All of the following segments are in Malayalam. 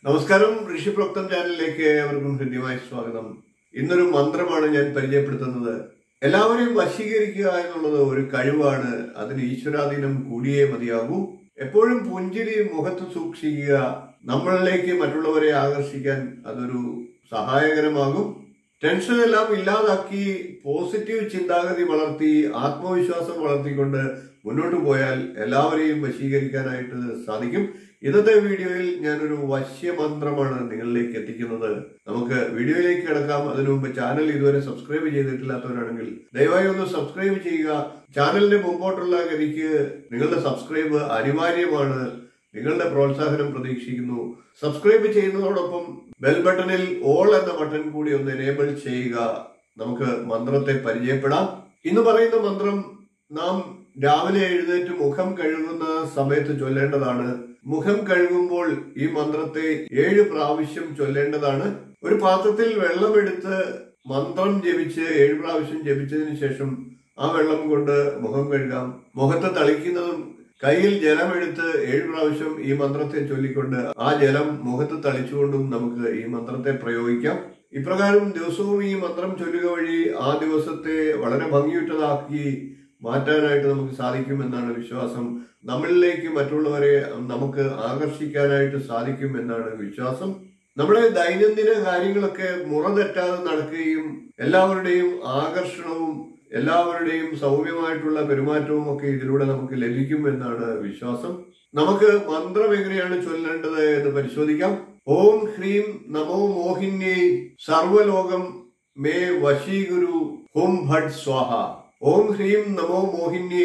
നമസ്കാരം ഋഷിപ്രോക്തം ചാനലിലേക്ക് ഏവർക്കും ഹൃദ്യമായ സ്വാഗതം. ഇന്നൊരു മന്ത്രമാണ് ഞാൻ പരിചയപ്പെടുത്തുന്നത്. എല്ലാവരെയും വശീകരിക്കുക എന്നുള്ളത് ഒരു കഴിവാണ്. അതിന് ഈശ്വരാധീനം കൂടിയേ മതിയാകൂ. എപ്പോഴും പുഞ്ചിരി മുഖത്ത് സൂക്ഷിക്കുക. നമ്മളിലേക്ക് മറ്റുള്ളവരെ ആകർഷിക്കാൻ അതൊരു സഹായകരമാകും. ടെൻഷൻ എല്ലാം ഇല്ലാതാക്കി പോസിറ്റീവ് ചിന്താഗതി വളർത്തി ആത്മവിശ്വാസം വളർത്തിക്കൊണ്ട് മുന്നോട്ട് പോയാൽ എല്ലാവരെയും വശീകരിക്കാനായിട്ട് സാധിക്കും. ഇന്നത്തെ വീഡിയോയിൽ ഞാനൊരു വശ്യമന്ത്രമാണ് നിങ്ങളിലേക്ക് എത്തിക്കുന്നത്. നമുക്ക് വീഡിയോയിലേക്ക് കിടക്കാം. അതിനു മുമ്പ് ചാനൽ ഇതുവരെ സബ്സ്ക്രൈബ് ചെയ്തിട്ടില്ലാത്തവരാണെങ്കിൽ ദയവായി ഒന്ന് സബ്സ്ക്രൈബ് ചെയ്യുക. ചാനലിന്റെ മുമ്പോട്ടുള്ള ഗതിക്ക് നിങ്ങളുടെ സബ്സ്ക്രൈബ് അനിവാര്യമാണ്. നിങ്ങളുടെ പ്രോത്സാഹനം പ്രതീക്ഷിക്കുന്നു. സബ്സ്ക്രൈബ് ചെയ്യുന്നതോടൊപ്പം ബെൽ ബട്ടണിൽ ഓൾ എന്ന ബട്ടൺ കൂടി ഒന്ന് എനേബിൾ ചെയ്യുക. നമുക്ക് മന്ത്രത്തെ പരിചയപ്പെടാം. ഇന്ന് പറയുന്ന മന്ത്രം നാം രാവിലെ എഴുന്നേറ്റ് മുഖം കഴുകുന്ന സമയത്ത് ചൊല്ലേണ്ടതാണ്. മുഖം കഴുകുമ്പോൾ ഈ മന്ത്രത്തെ 7 പ്രാവശ്യം ചൊല്ലേണ്ടതാണ്. ഒരു പാത്രത്തിൽ വെള്ളമെടുത്ത് മന്ത്രം ജപിച്ച് 7 പ്രാവശ്യം ജപിച്ചതിന് ശേഷം ആ വെള്ളം കൊണ്ട് മുഖം കഴുകാം. മുഖത്ത് തളിക്കുന്നതും കയ്യിൽ ജലമെടുത്ത് 7 പ്രാവശ്യം ഈ മന്ത്രത്തെ ചൊല്ലിക്കൊണ്ട് ആ ജലം മുഖത്ത് തളിച്ചുകൊണ്ടും നമുക്ക് ഈ മന്ത്രത്തെ പ്രയോഗിക്കാം. ഇപ്രകാരം ദിവസവും ഈ മന്ത്രം ചൊല്ലുക വഴി ആ ദിവസത്തെ വളരെ ഭംഗിയുറ്റതാക്കി മാറ്റാനായിട്ട് നമുക്ക് സാധിക്കുമെന്നാണ് വിശ്വാസം. നമ്മളിലേക്ക് മറ്റുള്ളവരെ നമുക്ക് ആകർഷിക്കാനായിട്ട് സാധിക്കും എന്നാണ് വിശ്വാസം. നമ്മുടെ ദൈനംദിന കാര്യങ്ങളൊക്കെ മുറ തെറ്റാതെ നടക്കുകയും എല്ലാവരുടെയും ആകർഷണവും എല്ലാവരുടെയും സൗമ്യമായിട്ടുള്ള പെരുമാറ്റവും ഒക്കെ ഇതിലൂടെ നമുക്ക് ലഭിക്കും എന്നാണ് വിശ്വാസം. നമുക്ക് മന്ത്രം എങ്ങനെയാണ് ചൊല്ലേണ്ടത് എന്ന് പരിശോധിക്കാം. ഓം ഹ്രീം നമോ മോഹിന്യേ സർവലോകം മേ വശീഗുരു ഹും ഭട്ട് സ്വാഹ. ഓം ഹ്രീം നമോ മോഹിന്യേ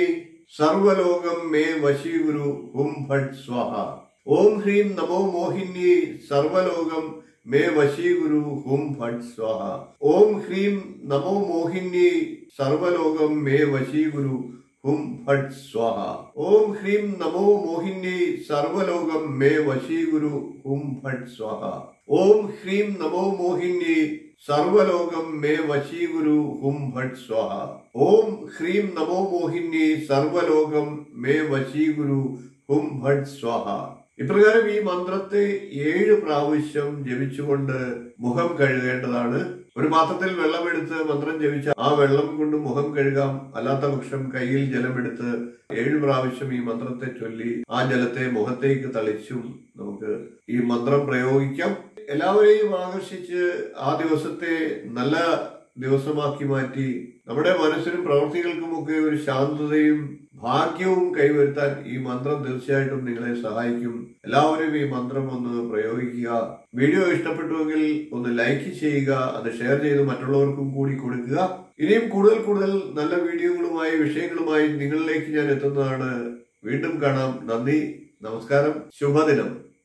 സർവലോകം മേ വശീഗുരു ഹും ഭട്ട് സ്വാഹ. ഓം ഹ്രീം നമോ മോഹിന്യേ സർവലോകം മേ വശീഗുരു ഹും ഭട്ട് സ്വാഹ. ഓം ഹ്രീം നമോ മോഹിന്യേ സർവലോകം മേ വശീഗുരു ഹും ഭട്ട് സ്വാഹ. ഓം ഹ്രീം നമോ മോഹിന്യേ സർവലോകം മേ വശീഗുരു ഹും ഭട്ട് സ്വാഹ. ഓം ഹ്രീം നമോ മോഹിന്യേ സർവലോകം മേ വശീഗുരു ഹും ഭട്ട് സ്വാഹ. ഓം ഹ്രീം നമോ മോഹിന്യേ സർവലോകം മേ വശീഗുരു ഹും ഭട്ട് സ്വാഹ. ഇപ്രകാരം ഈ മന്ത്രത്തെ 7 പ്രാവശ്യം ജപിച്ചുകൊണ്ട് മുഖം കഴുകേണ്ടതാണ്. ഒരു പാത്രത്തിൽ വെള്ളമെടുത്ത് മന്ത്രം ജപിച്ച ആ വെള്ളം കൊണ്ട് മുഖം കഴുകാം. അല്ലാത്ത പക്ഷം കയ്യിൽ ജലമെടുത്ത് 7 പ്രാവശ്യം ഈ മന്ത്രത്തെ ചൊല്ലി ആ ജലത്തെ മുഖത്തേക്ക് തളിച്ചും നമുക്ക് ഈ മന്ത്രം പ്രയോഗിക്കാം. എല്ലാവരെയും ആകർഷിച്ച് ആ ദിവസത്തെ നല്ല ദിവസമാക്കി മാറ്റി നമ്മുടെ മനസ്സിനും പ്രവർത്തികൾക്കുമൊക്കെ ഒരു ശാന്തതയും ഭാഗ്യവും കൈവരുത്താൻ ഈ മന്ത്രം തീർച്ചയായിട്ടും നിങ്ങളെ സഹായിക്കും. എല്ലാവരും ഈ മന്ത്രം ഒന്ന് പ്രയോഗിക്കുക. വീഡിയോ ഇഷ്ടപ്പെട്ടുവെങ്കിൽ ഒന്ന് ലൈക്ക് ചെയ്യുക. അത് ഷെയർ ചെയ്ത് മറ്റുള്ളവർക്കും കൂടി കൊടുക്കുക. ഇനിയും കൂടുതൽ നല്ല വീഡിയോകളുമായി വിഷയങ്ങളുമായി നിങ്ങളിലേക്ക് ഞാൻ എത്തുന്നതാണ്. വീണ്ടും കാണാം. നന്ദി, നമസ്കാരം, ശുഭദിനം.